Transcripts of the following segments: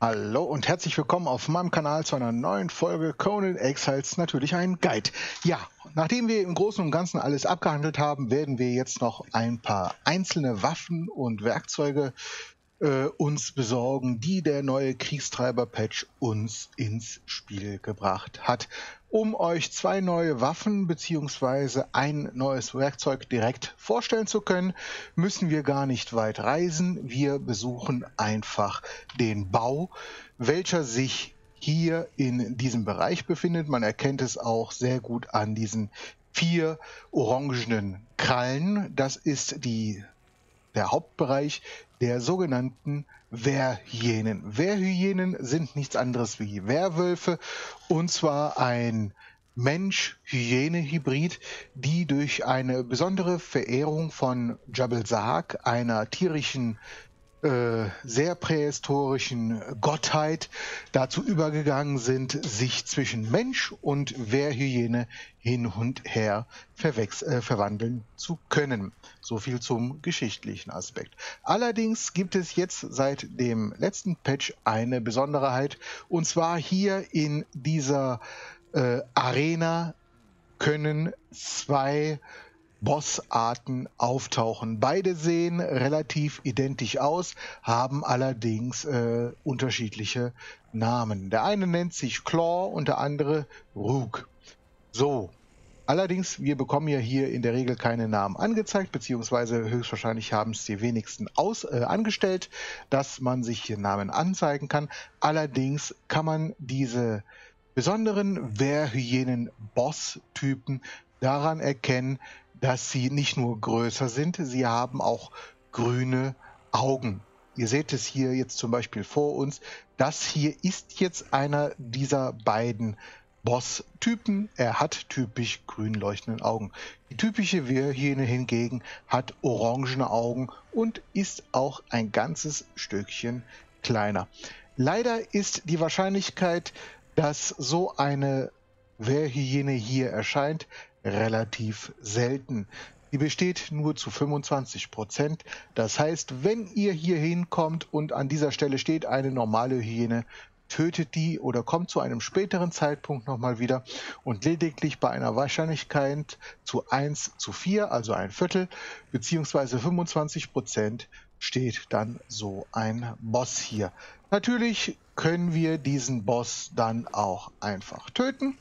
Hallo und herzlich willkommen auf meinem Kanal zu einer neuen Folge Conan Exiles, natürlich ein Guide. Ja, nachdem wir im Großen und Ganzen alles abgehandelt haben, werden wir jetzt noch ein paar einzelne Waffen und Werkzeuge uns besorgen, die der neue Kriegstreiber-Patch uns ins Spiel gebracht hat. Um euch zwei neue Waffen bzw. ein neues Werkzeug direkt vorstellen zu können, müssen wir gar nicht weit reisen. Wir besuchen einfach den Bau, welcher sich hier in diesem Bereich befindet. Man erkennt es auch sehr gut an diesen 4 orangenen Krallen. Das ist der Hauptbereich der sogenannten Wehrhyänen. Wehrhyänen sind nichts anderes wie Werwölfe, und zwar ein Mensch-Hyäne-Hybrid, die durch eine besondere Verehrung von Jabal Sark, einer tierischen, sehr prähistorischen Gottheit, dazu übergegangen sind, sich zwischen Mensch und Wehrhyäne hin und her verwandeln zu können. So viel zum geschichtlichen Aspekt. Allerdings gibt es jetzt seit dem letzten Patch eine Besonderheit, und zwar hier in dieser Arena können 2 Bossarten auftauchen. Beide sehen relativ identisch aus, haben allerdings unterschiedliche Namen. Der eine nennt sich Claw und der andere Rook. So, allerdings, wir bekommen ja hier in der Regel keine Namen angezeigt, beziehungsweise höchstwahrscheinlich haben es die wenigsten angestellt, dass man sich hier Namen anzeigen kann. Allerdings kann man diese besonderen Wehrhyänen-Boss-Typen daran erkennen, dass sie nicht nur größer sind, sie haben auch grüne Augen. Ihr seht es hier jetzt zum Beispiel vor uns. Das hier ist jetzt einer dieser beiden Boss-Typen. Er hat typisch grün leuchtende Augen. Die typische Wehrhyäne hingegen hat orangene Augen und ist auch ein ganzes Stückchen kleiner. Leider ist die Wahrscheinlichkeit, dass so eine Wehrhyäne hier erscheint, relativ selten. Die besteht nur zu 25%. Das heißt, wenn ihr hier hinkommt und an dieser Stelle steht eine normale Hyäne, tötet die oder kommt zu einem späteren Zeitpunkt nochmal wieder, und lediglich bei einer Wahrscheinlichkeit zu 1:4, also ein Viertel, beziehungsweise 25%, steht dann so ein Boss hier. Natürlich können wir diesen Boss dann auch einfach töten.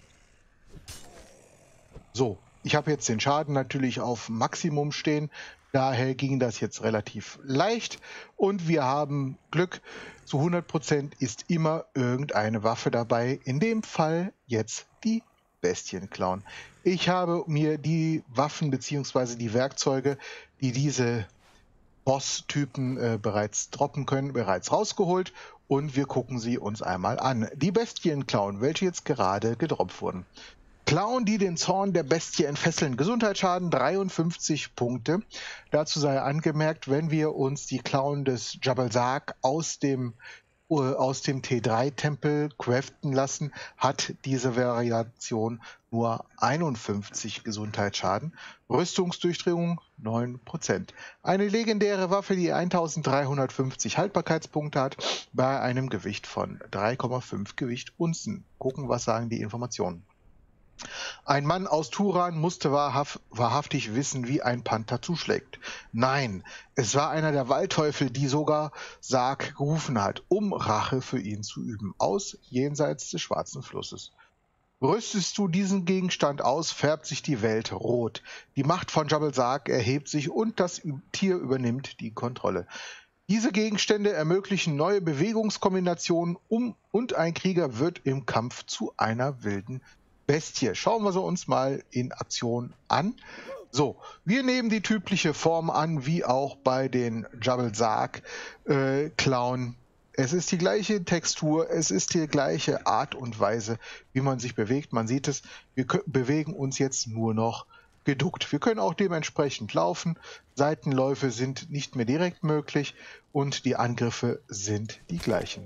So, ich habe jetzt den Schaden natürlich auf Maximum stehen, daher ging das jetzt relativ leicht und wir haben Glück. Zu 100% ist immer irgendeine Waffe dabei, in dem Fall jetzt die Bestienclown. Ich habe mir die Waffen bzw. die Werkzeuge, die diese Boss-Typen bereits droppen können, bereits rausgeholt, und wir gucken sie uns einmal an. Die Bestienclown, welche jetzt gerade gedroppt wurden. Klauen, die den Zorn der Bestie entfesseln. Gesundheitsschaden 53 Punkte. Dazu sei angemerkt, wenn wir uns die Klauen des Jabal Sark aus dem T3-Tempel craften lassen, hat diese Variation nur 51 Gesundheitsschaden. Rüstungsdurchdringung 9%. Eine legendäre Waffe, die 1350 Haltbarkeitspunkte hat, bei einem Gewicht von 3,5 Gewicht Unzen. Gucken, was sagen die Informationen. Ein Mann aus Turan musste wahrhaftig wissen, wie ein Panther zuschlägt. Nein, es war einer der Waldteufel, die sogar Sark gerufen hat, um Rache für ihn zu üben, aus jenseits des Schwarzen Flusses. Rüstest du diesen Gegenstand aus, färbt sich die Welt rot. Die Macht von Jabal Sark erhebt sich und das Tier übernimmt die Kontrolle. Diese Gegenstände ermöglichen neue Bewegungskombinationen und ein Krieger wird im Kampf zu einer wilden Bestie. Schauen wir sie uns mal in Aktion an. So, wir nehmen die typische Form an, wie auch bei den Jabal Sark Clown. Es ist die gleiche Textur, es ist die gleiche Art und Weise, wie man sich bewegt. Man sieht es, wir bewegen uns jetzt nur noch geduckt. Wir können auch dementsprechend laufen. Seitenläufe sind nicht mehr direkt möglich und die Angriffe sind die gleichen.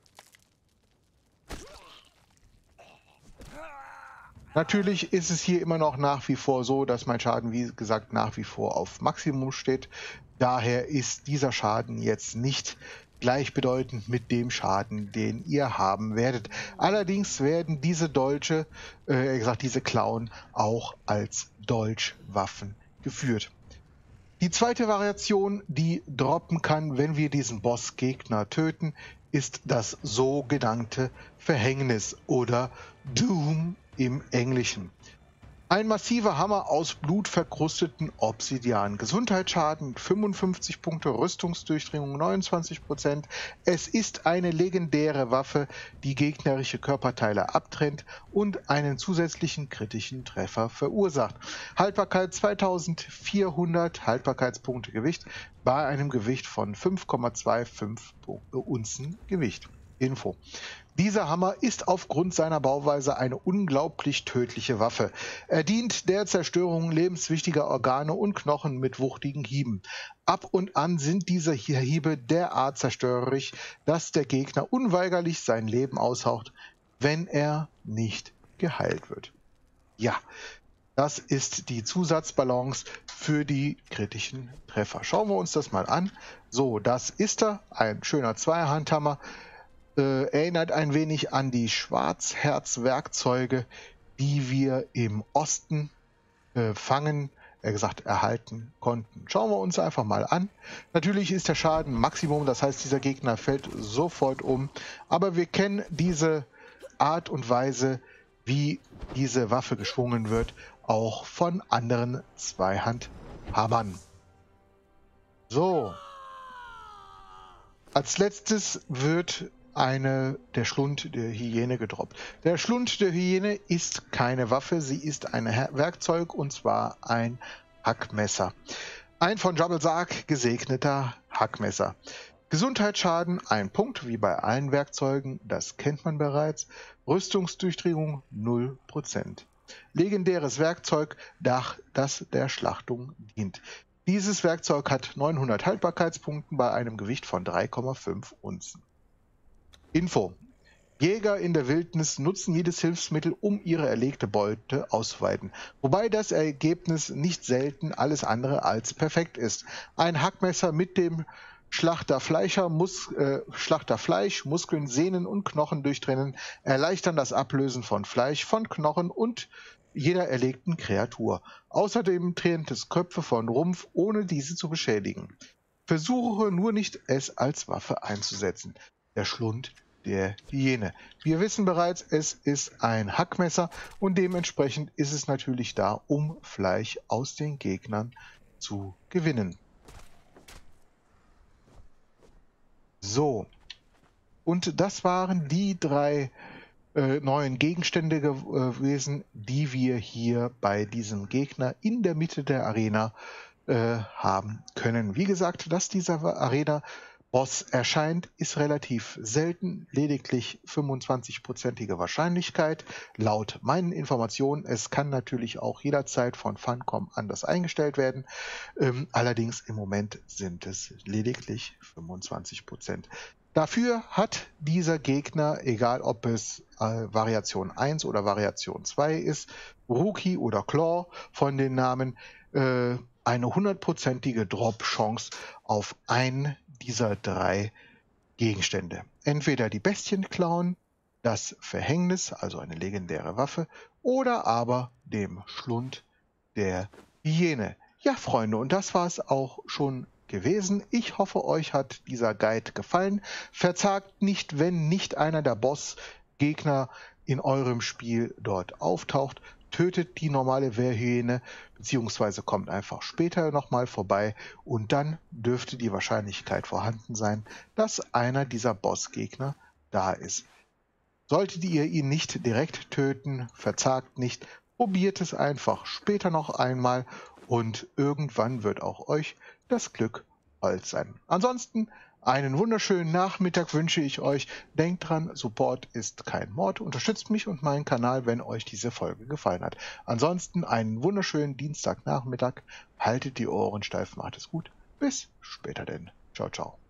Natürlich ist es hier immer noch nach wie vor so, dass mein Schaden, wie gesagt, nach wie vor auf Maximum steht. Daher ist dieser Schaden jetzt nicht gleichbedeutend mit dem Schaden, den ihr haben werdet. Allerdings werden diese Dolche, diese Klauen, auch als Dolchwaffen geführt. Die zweite Variation, die droppen kann, wenn wir diesen Bossgegner töten, ist das sogenannte Verhängnis oder Doom im Englischen. Ein massiver Hammer aus blutverkrusteten Obsidian. Gesundheitsschaden 55 Punkte, Rüstungsdurchdringung 29%. Es ist eine legendäre Waffe, die gegnerische Körperteile abtrennt und einen zusätzlichen kritischen Treffer verursacht. Haltbarkeit 2400 Haltbarkeitspunkte Gewicht bei einem Gewicht von 5,25 Unzen Gewicht. Info. Dieser Hammer ist aufgrund seiner Bauweise eine unglaublich tödliche Waffe. Er dient der Zerstörung lebenswichtiger Organe und Knochen mit wuchtigen Hieben. Ab und an sind diese Hiebe derart zerstörerisch, dass der Gegner unweigerlich sein Leben aushaucht, wenn er nicht geheilt wird. Ja, das ist die Zusatzbalance für die kritischen Treffer. Schauen wir uns das mal an. So, das ist er, ein schöner Zweihandhammer. Erinnert ein wenig an die Schwarzherz-Werkzeuge, die wir im Osten erhalten konnten. Schauen wir uns einfach mal an. Natürlich ist der Schaden Maximum, das heißt, dieser Gegner fällt sofort um. Aber wir kennen diese Art und Weise, wie diese Waffe geschwungen wird, auch von anderen Zweihandhammern. So. Als letztes wird der Schlund der Hyäne gedroppt. Der Schlund der Hyäne ist keine Waffe, sie ist ein Werkzeug, und zwar ein Hackmesser. Ein von Jabal Sark gesegneter Hackmesser. Gesundheitsschaden 1 Punkt, wie bei allen Werkzeugen, das kennt man bereits. Rüstungsdurchdringung 0%. Legendäres Werkzeug, das der Schlachtung dient. Dieses Werkzeug hat 900 Haltbarkeitspunkte bei einem Gewicht von 3,5 Unzen. Info. Jäger in der Wildnis nutzen jedes Hilfsmittel, um ihre erlegte Beute auszuweiten, wobei das Ergebnis nicht selten alles andere als perfekt ist. Ein Hackmesser mit dem Schlachterfleisch, Muskeln, Sehnen und Knochen durchtrennen, erleichtern das Ablösen von Fleisch, von Knochen und jeder erlegten Kreatur. Außerdem trennt es Köpfe von Rumpf, ohne diese zu beschädigen. Versuche nur nicht, es als Waffe einzusetzen. Der Schlund der Hyäne. Wir wissen bereits, es ist ein Hackmesser und dementsprechend ist es natürlich da, um Fleisch aus den Gegnern zu gewinnen. So, und das waren die 3 neuen Gegenstände gewesen, die wir hier bei diesem Gegner in der Mitte der Arena haben können. Wie gesagt, dass dieser Arena-Boss erscheint, ist relativ selten, lediglich 25%ige Wahrscheinlichkeit. Laut meinen Informationen, es kann natürlich auch jederzeit von Funcom anders eingestellt werden. Allerdings im Moment sind es lediglich 25%. Dafür hat dieser Gegner, egal ob es Variation 1 oder Variation 2 ist, Rookie oder Claw von den Namen, eine 100%ige Drop-Chance auf einen dieser 3 Gegenstände. Entweder die Bestienklauen, das Verhängnis, also eine legendäre Waffe, oder aber dem Schlund der Hyäne. Ja, Freunde, und das war es auch schon gewesen. Ich hoffe, euch hat dieser Guide gefallen. Verzagt nicht, wenn nicht einer der Bossgegner in eurem Spiel dort auftaucht. Tötet die normale Wehrhyäne, beziehungsweise kommt einfach später nochmal vorbei und dann dürfte die Wahrscheinlichkeit vorhanden sein, dass einer dieser Bossgegner da ist. Solltet ihr ihn nicht direkt töten, verzagt nicht, probiert es einfach später noch einmal und irgendwann wird auch euch das Glück hold sein. Ansonsten einen wunderschönen Nachmittag wünsche ich euch. Denkt dran, Support ist kein Mord. Unterstützt mich und meinen Kanal, wenn euch diese Folge gefallen hat. Ansonsten einen wunderschönen Dienstagnachmittag. Haltet die Ohren steif, macht es gut. Bis später denn. Ciao, ciao.